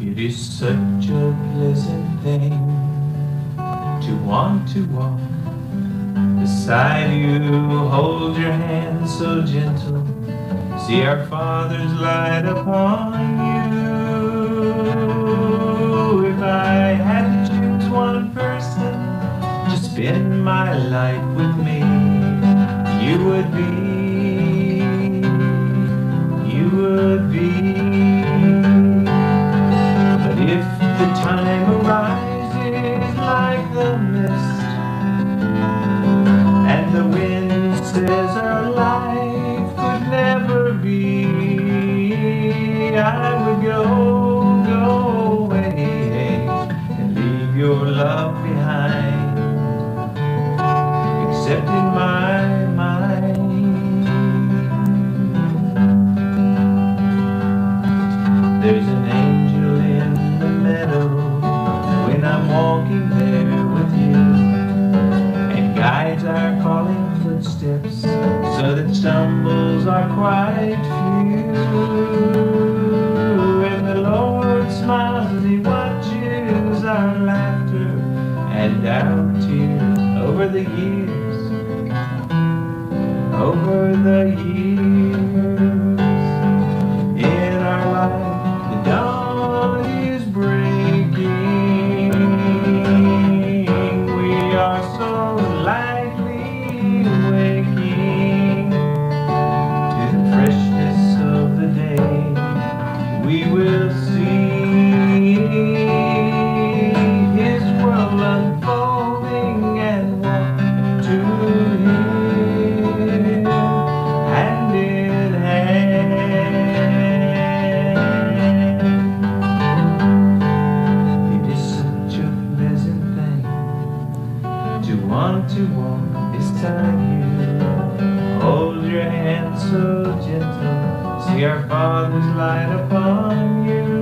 It is such a pleasant thing to want to walk beside you, hold your hand so gentle, see our Father's light upon you. If I had to choose one person to spend my life with me, you would be. But if the time arises like the mist and the wind says our life could never be, I would go away and leave your love behind, except in my mind. There's an angel in the meadow when I'm walking there with you, and guides our falling footsteps so that stumbles are quite few. And the Lord smiles as He watches our laughter and our tears over the years, over the years. In our life the dawn is breaking. We are so lightly waking to the freshness of the day. We will see His world unfolding and walk to Him hand in hand. It is such a pleasant thing to want to walk beside you, hold your hand so gentle, see our Father's light upon you.